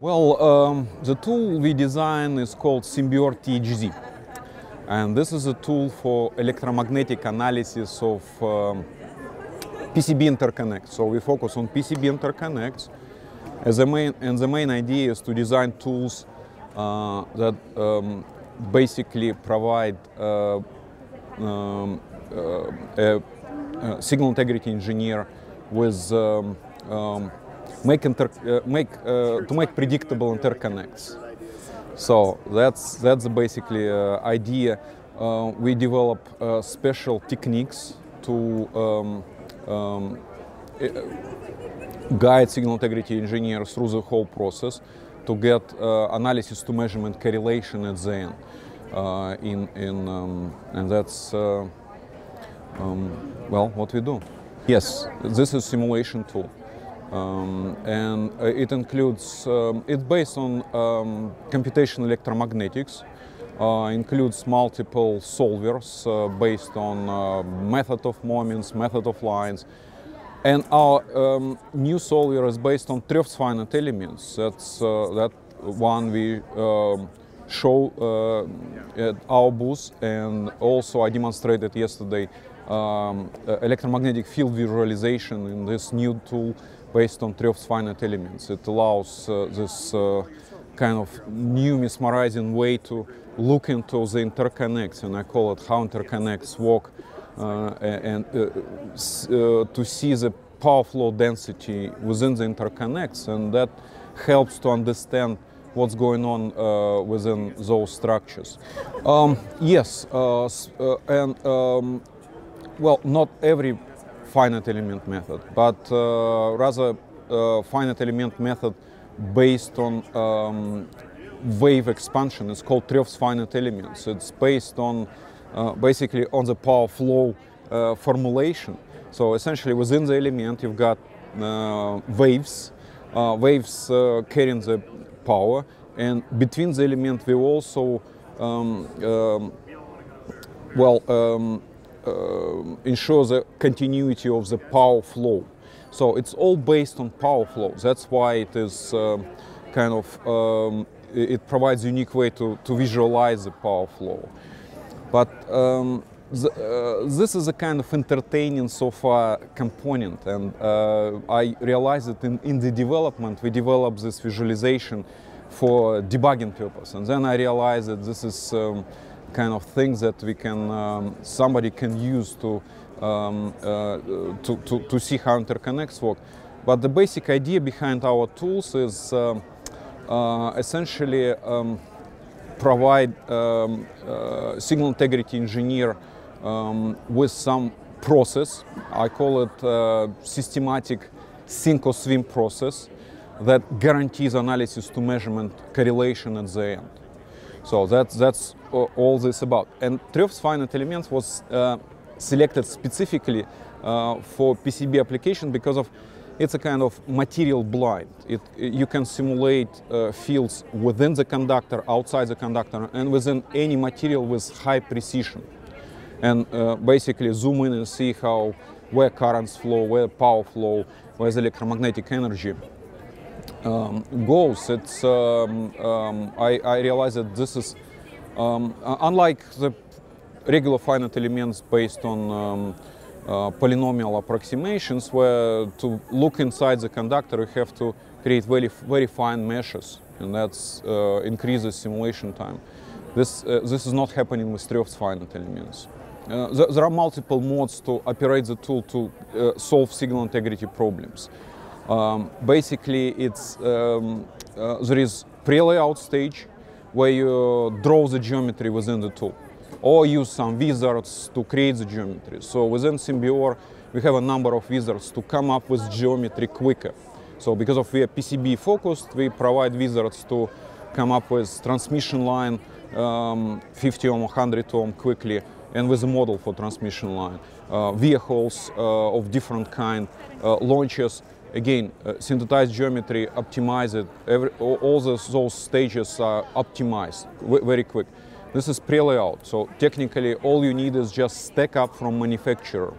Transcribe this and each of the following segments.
Well, the tool we design is called Simberian THZ, and this is a tool for electromagnetic analysis of PCB interconnects. So we focus on PCB interconnects, and the main idea is to design tools that basically provide a signal integrity engineer with to make predictable interconnects. So that's basically idea. We develop special techniques to guide signal integrity engineers through the whole process to get analysis to measurement correlation at the end. And that's well, what we do. Yes, this is simulation tool. And it includes, it's based on computational electromagnetics, includes multiple solvers based on method of moments, method of lines. And our new solver is based on three finite elements. That's that one we show at our booth, and also I demonstrated yesterday electromagnetic field visualization in this new tool based on three finite elements. It allows this kind of new mesmerizing way to look into the interconnects, and I call it how interconnects work, and to see the power flow density within the interconnects, and that helps to understand what's going on within those structures. Yes, well, not every finite element method, but rather finite element method based on wave expansion. It's called three finite elements. It's based on basically on the power flow formulation. So essentially within the element you've got waves carrying the power, and between the element we also ensure the continuity of the power flow. So it's all based on power flow. That's why it is kind of it provides a unique way to visualize the power flow. But this is a kind of entertaining so far component, and I realized that in the development we developed this visualization for debugging purpose, and then I realized that this is kind of things that we can somebody can use to see how interconnects work. But the basic idea behind our tools is essentially provide signal integrity engineer with some process. I call it systematic sink or swim process that guarantees analysis to measurement correlation at the end. So that's all this about. And three finite elements was selected specifically for PCB application because of it's a kind of material blind. You can simulate fields within the conductor, outside the conductor, and within any material with high precision. And basically zoom in and see where currents flow, where power flow, where the electromagnetic energy goes. It's I realize that this is unlike the regular finite elements based on polynomial approximations, where to look inside the conductor you have to create very fine meshes, and that's increases simulation time. This is not happening with three finite elements. There are multiple modes to operate the tool to solve signal integrity problems. Basically, it's there is pre-layout stage where you draw the geometry within the tool, or use some wizards to create the geometry. So within Simberian, we have a number of wizards to come up with geometry quicker. So because we are PCB focused, we provide wizards to come up with transmission line 50 ohm, 100 ohm quickly, and with a model for transmission line. Vehicles of different kind, launchers. Again, synthesized geometry, optimize it. All those stages are optimized very quick. This is pre-layout, so technically all you need is just stack up from manufacturer.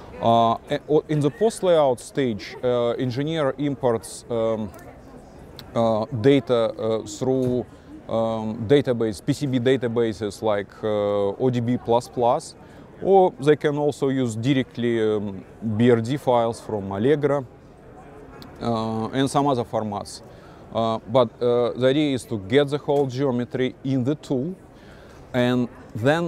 In the post-layout stage, engineer imports data through PCB databases like ODB++, or they can also use directly BRD files from Allegra and some other formats. But the idea is to get the whole geometry in the tool, and then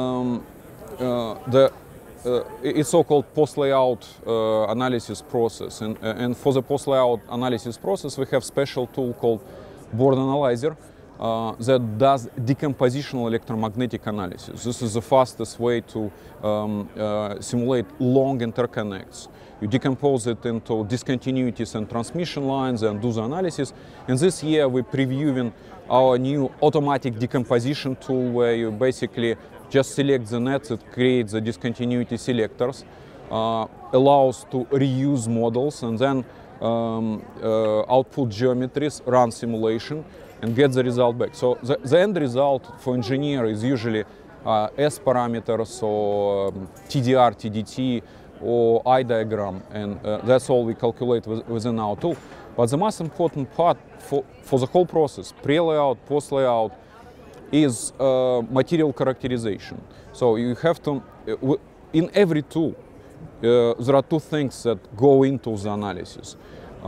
it's so-called post-layout analysis process. And for the post-layout analysis process, we have special tool called board analyzer that does decompositional electromagnetic analysis. This is the fastest way to simulate long interconnects. You decompose it into discontinuities and transmission lines and do the analysis. And this year we're previewing our new automatic decomposition tool, where you basically just select the nets, it creates the discontinuity selectors, allows to reuse models, and then output geometries, run simulation, and get the result back. So the end result for engineer is usually S parameters or TDR, TDT, or I diagram, and that's all we calculate within our tool. But the most important part for the whole process, pre-layout, post-layout, is material characterization. So you have to, in every tool, there are two things that go into the analysis.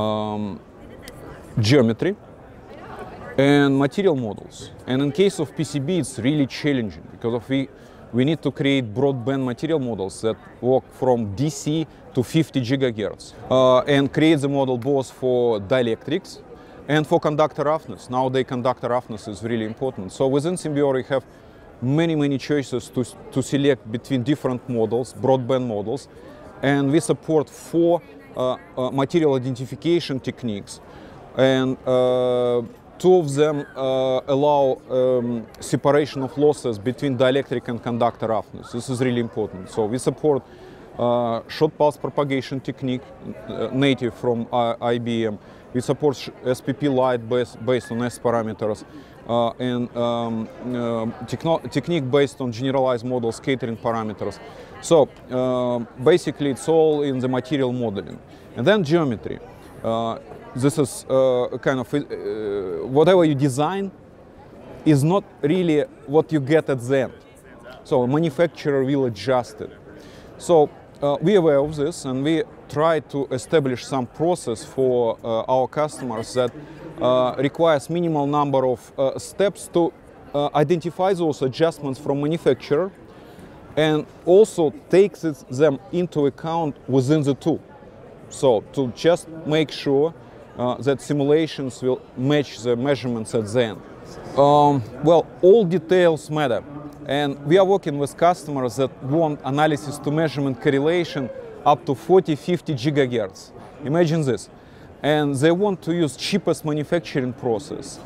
Geometry and material models. And in case of PCB, it's really challenging, because we need to create broadband material models that work from DC to 50 gigahertz and create the model both for dielectrics and for conductor roughness. Nowadays, conductor roughness is really important. So within Symbior, we have many choices to select between different models, broadband models, and we support 4 material identification techniques, and 2 of them allow separation of losses between dielectric and conductor roughness. This is really important. So we support short pulse propagation technique, native from IBM. We support SPP light based on S parameters, and technique based on generalized model scattering parameters. So basically it's all in the material modeling. And then geometry. This is kind of, whatever you design is not really what you get at the end. So a manufacturer will adjust it. So we're aware of this, and we try to establish some process for our customers that requires minimal number of steps to identify those adjustments from manufacturer, and also takes them into account within the tool. So to just make sure that simulations will match the measurements at the end. Well, all details matter, and we are working with customers that want analysis to measurement correlation up to 40-50 gigahertz. Imagine this. And they want to use cheapest manufacturing process.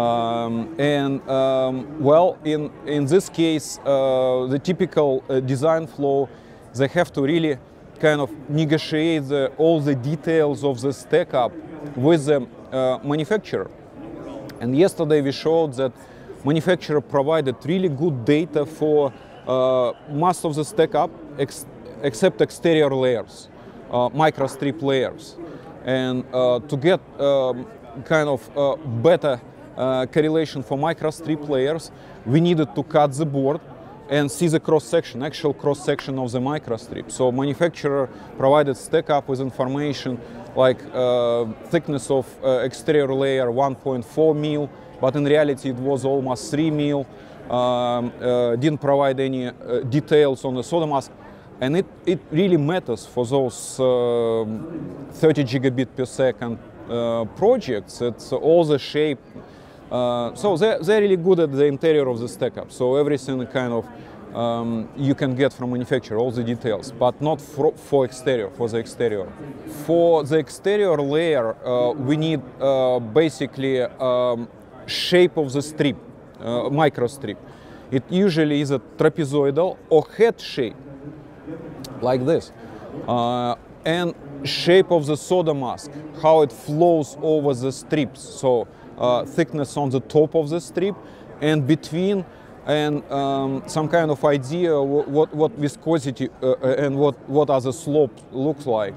Well, in this case, the typical design flow, they have to really kind of negotiate all the details of the stack up with the manufacturer. And yesterday we showed that manufacturer provided really good data for most of the stack up, except exterior layers, microstrip layers. And to get kind of better correlation for microstrip layers, we needed to cut the board and see the cross-section, actual cross-section of the microstrip. So manufacturer provided stack up with information like thickness of exterior layer 1.4 mil, but in reality it was almost 3 mil. Didn't provide any details on the soda mask. And it really matters for those 30 gigabit per second projects. It's all the shape. So they're really good at the interior of the stack up. So everything kind of you can get from manufacturer, all the details, but not for exterior, for the exterior. For the exterior layer, we need basically shape of the strip, microstrip. It usually is a trapezoidal or head shape, like this. And shape of the soda mask, how it flows over the strips. So thickness on the top of the strip and between, and some kind of idea what viscosity and what other slope looks like.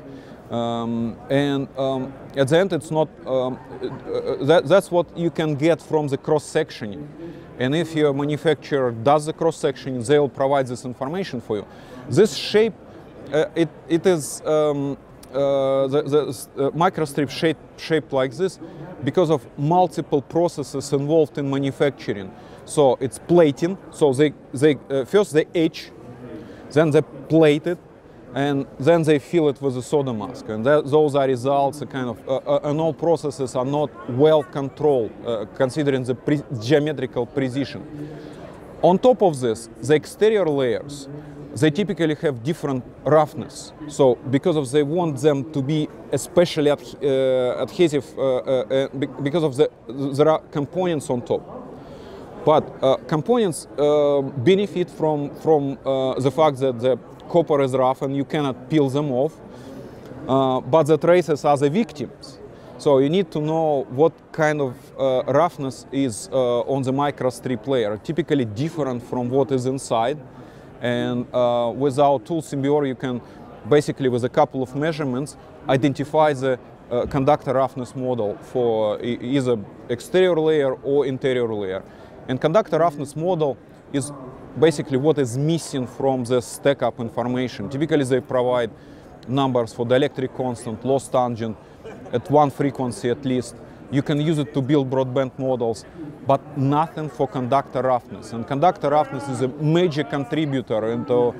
At the end, it's not. That's what you can get from the cross-sectioning. And if your manufacturer does the cross-sectioning, they will provide this information for you. This shape, it is the microstrip shaped like this because of multiple processes involved in manufacturing. So it's plating. So first they etch, then they plate it, and then they fill it with a soda mask. And those are results, and all processes are not well controlled, considering the geometrical precision. On top of this, the exterior layers, they typically have different roughness. So because they want them to be especially adhesive, because of there are components on top. But components benefit from the fact that the copper is rough and you cannot peel them off, but the traces are the victims. So you need to know what kind of roughness is on the microstrip layer, typically different from what is inside. And with our tool Symbior, you can basically, with a couple of measurements, identify the conductor roughness model for either exterior layer or interior layer. And conductor roughness model is basically what is missing from the stack-up information. Typically, they provide numbers for dielectric constant, loss tangent, at one frequency at least. You can use it to build broadband models, but nothing for conductor roughness. And conductor roughness is a major contributor into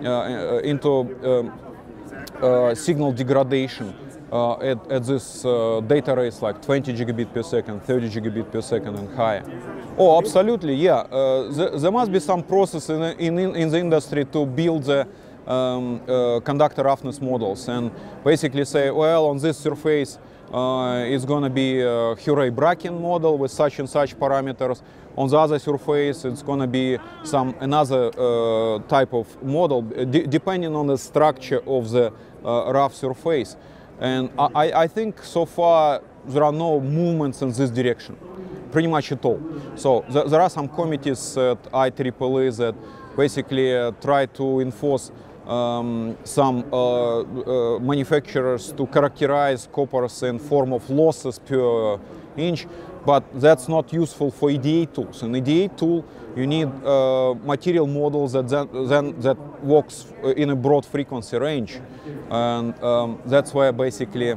signal degradation at this data rates like 20 gigabit per second, 30 gigabit per second and higher. Oh, absolutely, yeah. There must be some process in the industry to build the conductor roughness models and basically say, well, on this surface it's going to be a Yuriy-Shlepnev model with such and such parameters. On the other surface, it's going to be another type of model, depending on the structure of the rough surface. And I think so far there are no movements in this direction, pretty much at all. So there are some committees at IEEE that basically try to enforce some manufacturers to characterize coppers in form of losses per inch, but that's not useful for EDA tools. In EDA tool, you need material models that works in a broad frequency range, and that's where basically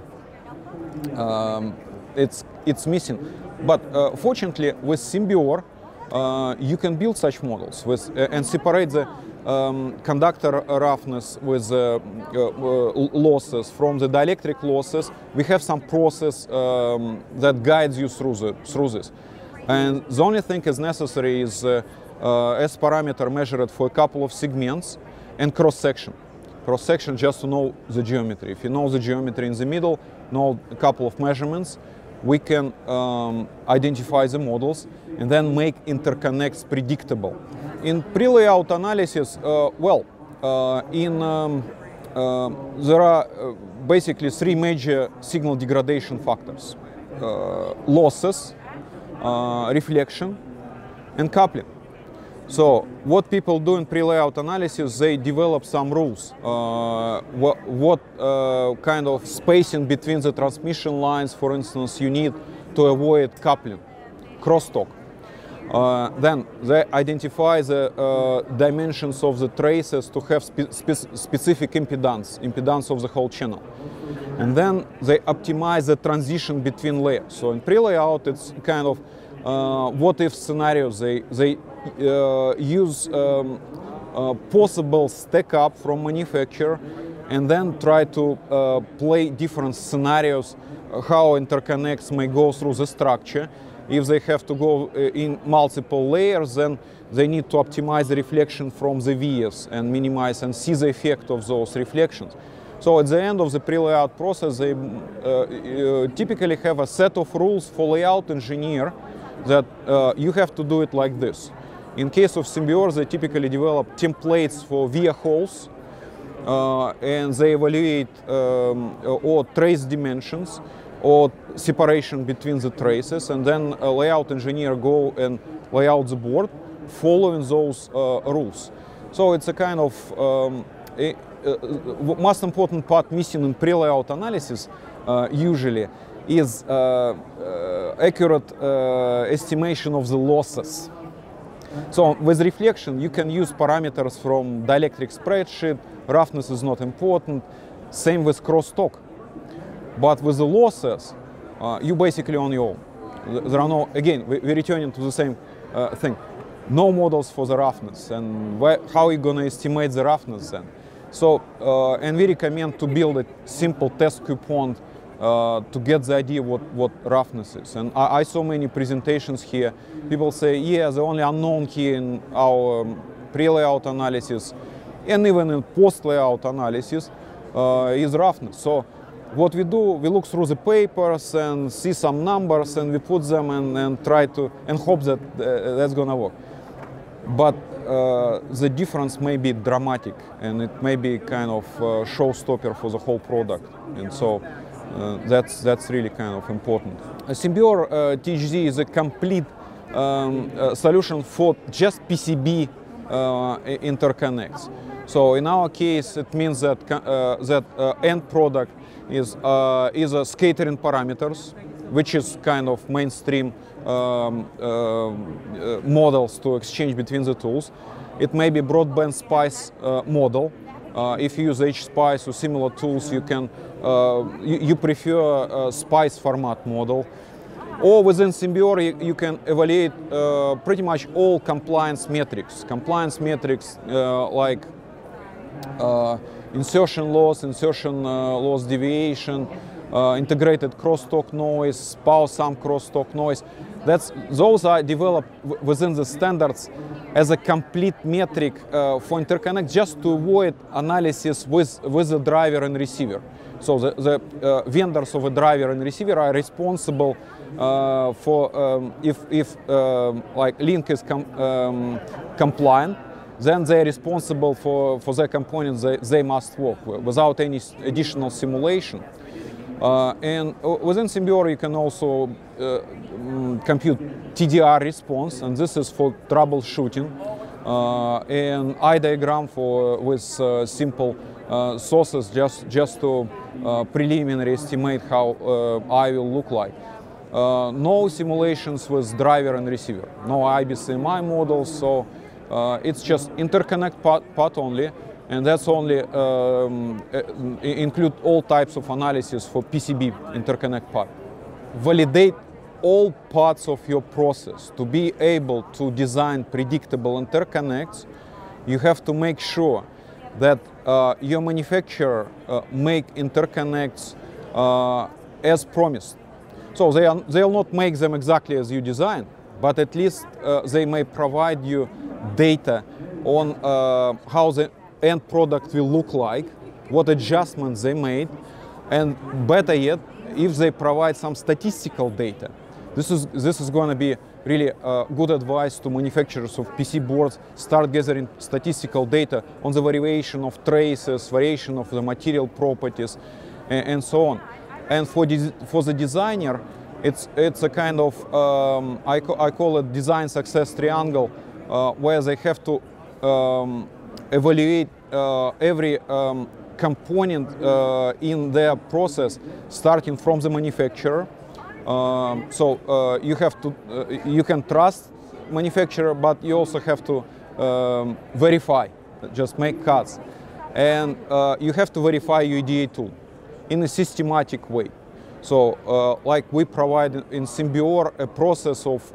it's missing. But fortunately, with Symbior, you can build such models and separate the conductor roughness with losses from the dielectric losses. We have some process that guides you through this. And the only thing is necessary is S parameter measured for a couple of segments and cross-section. Cross-section just to know the geometry. If you know the geometry in the middle, know a couple of measurements, we can identify the models and then make interconnects predictable. In pre-layout analysis, there are basically three major signal degradation factors: losses, reflection, and coupling. So what people do in pre-layout analysis, they develop some rules. What kind of spacing between the transmission lines, for instance, you need to avoid coupling, crosstalk. Then they identify the dimensions of the traces to have specific impedance of the whole channel. And then they optimize the transition between layers. So in pre-layout, it's kind of what-if scenarios. They use possible stack-up from manufacturer and then try to play different scenarios, how interconnects may go through the structure. If they have to go in multiple layers, then they need to optimize the reflection from the vias and minimize and see the effect of those reflections. So at the end of the pre-layout process, they typically have a set of rules for layout engineer that you have to do it like this. In case of Symbior, they typically develop templates for via holes, and they evaluate or trace dimensions or separation between the traces, and then a layout engineer go and lay out the board following those rules. So it's a kind of most important part missing in pre-layout analysis usually is accurate estimation of the losses. So with reflection, you can use parameters from dielectric spreadsheet. Roughness is not important. Same with crosstalk. But with the losses, you basically on your own. There are no, again, we're returning to the same thing. No models for the roughness, and how are you going to estimate the roughness then? So, and we recommend to build a simple test coupon to get the idea what roughness is. And I saw many presentations here. People say, yeah, the only unknown here in our pre-layout analysis and even in post-layout analysis is roughness. So what we do, we look through the papers and see some numbers and we put them and try to, and hope that that's going to work. But the difference may be dramatic and it may be kind of showstopper for the whole product. And so that's really kind of important. Symbior THZ is a complete solution for just PCB interconnects. So in our case, it means that end product is a scattering parameters, which is kind of mainstream models to exchange between the tools. It may be broadband SPICE model. If you use HSPICE or similar tools, you can you prefer a SPICE format model. Or within Symbior, you can evaluate pretty much all compliance metrics. Compliance metrics like insertion loss deviation, integrated crosstalk noise, power sum crosstalk noise. Those are developed within the standards as a complete metric for interconnect, just to avoid analysis with the driver and receiver. So the vendors of a driver and receiver are responsible for if like link is compliant, then they're responsible for their components. They must work without any additional simulation. And within Symbior, you can also compute TDR response, and this is for troubleshooting, and eye diagram with simple sources, just to preliminary estimate how eye will look like. No simulations with driver and receiver, no IBCMI models, so it's just interconnect part only. And that's only include all types of analysis for PCB interconnect part. Validate all parts of your process. To be able to design predictable interconnects, you have to make sure that your manufacturer make interconnects as promised. So they'll not make them exactly as you design, but at least they may provide you data on how the end product will look like, what adjustments they made, and better yet, if they provide some statistical data. This is going to be really good advice to manufacturers of PC boards. Start gathering statistical data on the variation of traces, variation of the material properties, and so on. And for the designer, it's a kind of I call it design success triangle, where they have to evaluate every component in their process, starting from the manufacturer. So you have to, you can trust manufacturer, but you also have to verify, just make cuts, and you have to verify your EDA tool in a systematic way. So like we provide in Symbior a process of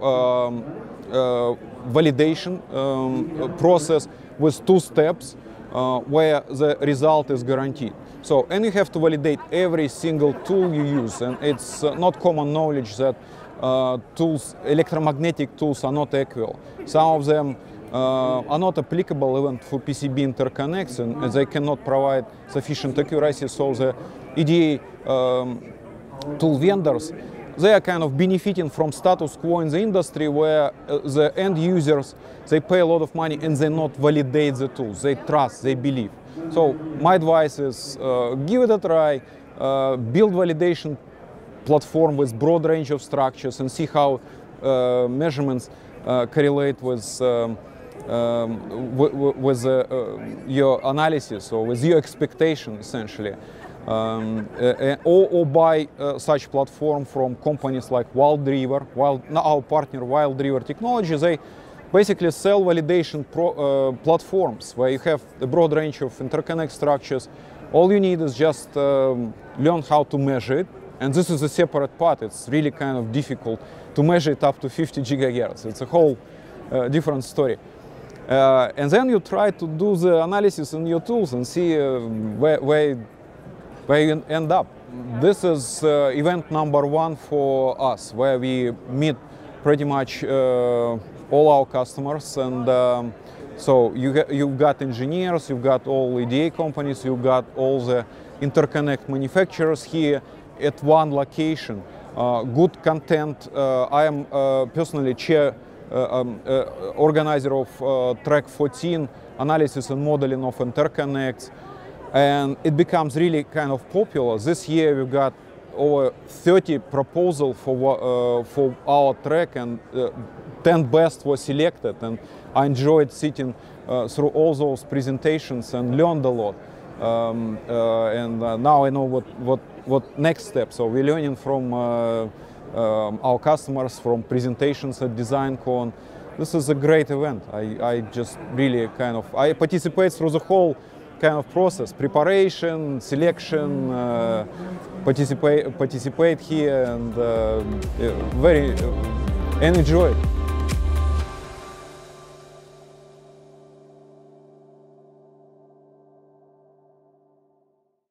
validation process with 2 steps where the result is guaranteed. So, and you have to validate every single tool you use, and it's not common knowledge that tools, electromagnetic tools, are not equal. Some of them are not applicable even for PCB interconnects, and they cannot provide sufficient accuracy. So the EDA tool vendors, they are kind of benefiting from status quo in the industry, where the end users, they pay a lot of money and they not validate the tools. They trust, they believe. So my advice is give it a try, build validation platform with broad range of structures and see how measurements correlate with with your analysis or with your expectation, essentially. Or buy such platform from companies like WildRiver, our partner WildRiver Technology. They basically sell validation platforms where you have a broad range of interconnect structures. All you need is just learn how to measure it. And this is a separate part. It's really kind of difficult to measure it up to 50 gigahertz. It's a whole different story. And then you try to do the analysis in your tools and see where you end up. This is event number 1 for us, where we meet pretty much all our customers. And so you've got engineers, you've got all EDA companies, you've got all the interconnect manufacturers here at one location. Good content. I am personally organizer of track 14, analysis and modeling of interconnects. And it becomes really kind of popular. This year we've got over 30 proposals for our track, and 10 best were selected. And I enjoyed sitting through all those presentations and learned a lot. Now I know what next step. So we're learning from our customers, from presentations at DesignCon. This is a great event. I just really I participate through the whole kind of process: preparation, selection, participate here, and and enjoy it.